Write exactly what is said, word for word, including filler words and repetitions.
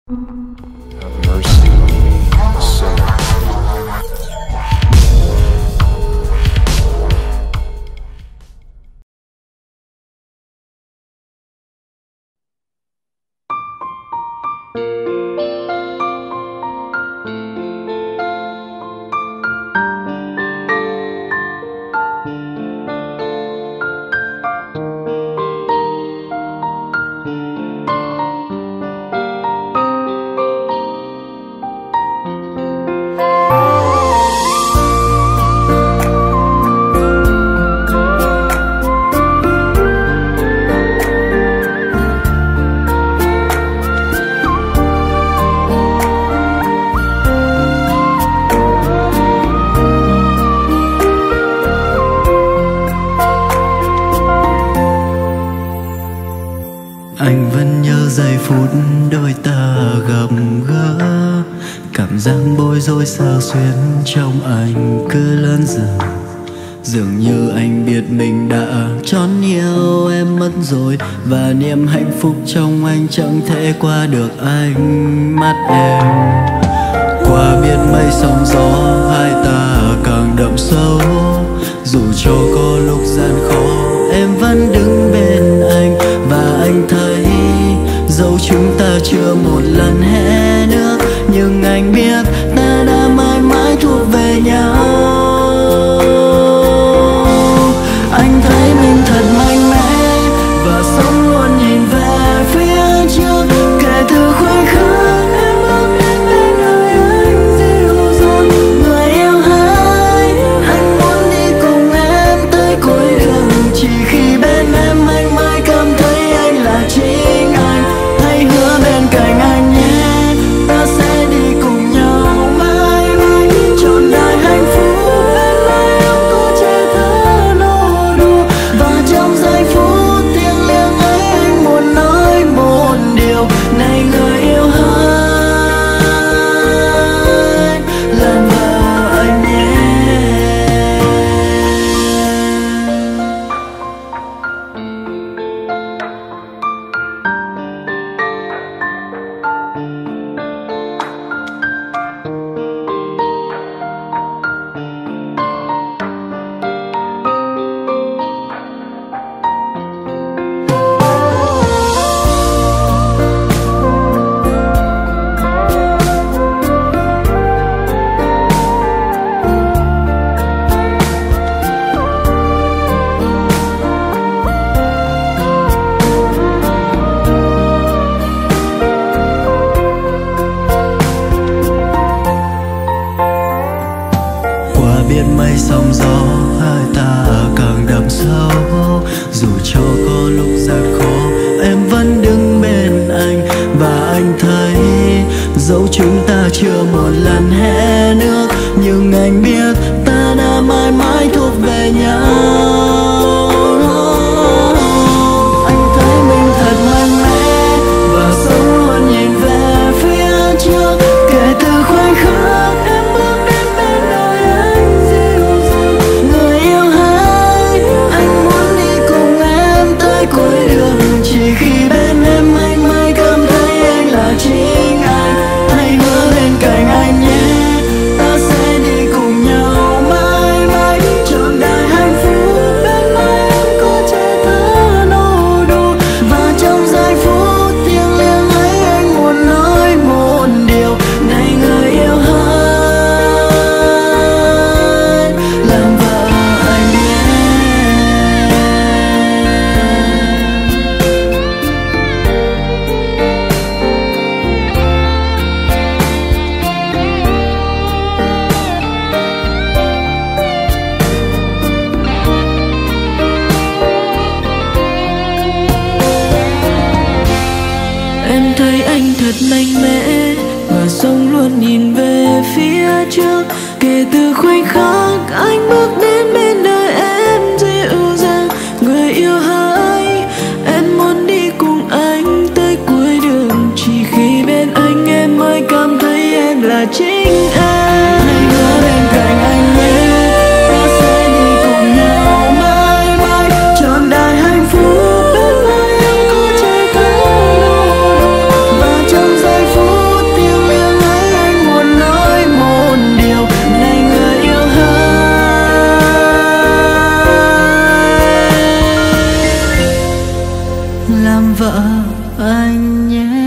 Have mercy on me, a sinner. Anh vẫn nhớ giây phút đôi ta gặp gỡ, cảm giác bối rối sao xuyến trong anh cứ lớn dần. Dường như anh biết mình đã tròn yêu em mất rồi, và niềm hạnh phúc trong anh chẳng thể qua được ánh mắt em. Qua biết mây sóng gió hai ta càng đậm sâu, dù cho có lúc gian khó em vẫn đứng bên anh. Và anh thấy dẫu chúng ta chưa một lần hé nước, nhưng anh biết ta đã mãi mãi thuộc về nhau. Anh thấy mình thật mạnh mẽ và sống luôn nhìn về phía trước. Kể từ khoảnh khắc em bước đến bên đời anh dịu dàng, người yêu hãy, anh muốn đi cùng em tới cuối đường. Chỉ khi bên em anh mới cảm thấy anh là chính anh. Hãy hứa bên cạnh anh nhé, ta sẽ đi cùng nhau mãi mãi trọn đời hạnh phúc. Bên mai em có trẻ thơ nô đùa, và trong giây phút thiêng liêng ấy anh muốn nói một điều. Này người yêu hãy làm vợ anh nhé. Biết mây sóng gió hai ta càng đậm sâu, dù cho có lúc gian khó em vẫn đứng bên anh. Và anh thấy dẫu chúng ta chưa một lần hé nước, nhưng anh biết ta đã mãi mãi thuộc về nhau. Anh thấy mình thật mạnh mẽ và sống luôn nhìn về phía trước. Kể từ khoảnh khắc em bước đến bên đời anh dịu dàng, người yêu hãy, anh muốn đi cùng em tới cuối đường. Chỉ khi bên em anh mới cảm thấy anh là chính anh. Hãy hứa bên cạnh anh nhé, ta sẽ đi cùng nhau mãi mãi trọn đời hạnh phúc. Bên mai em có trẻ thơ nô đùa, và trong giây phút thiêng liêng ấy anh muốn nói một điều. Này người yêu hãy làm vợ anh nhé. Em thấy anh thật mạnh mẽ và sống luôn nhìn về phía trước. Kể từ khoảnh khắc anh bước đến bên đời em dịu dàng, người yêu hãy, em muốn đi cùng anh tới cuối đường. Chỉ khi bên anh em mới cảm thấy em là chính anh. Hãy hứa bên cạnh anh nhé, ta sẽ đi cùng nhau mãi mãi trọn đời hạnh phúc. Bên mai em có trẻ thơ nô đùa, và trong giây phút làm vợ anh nhé.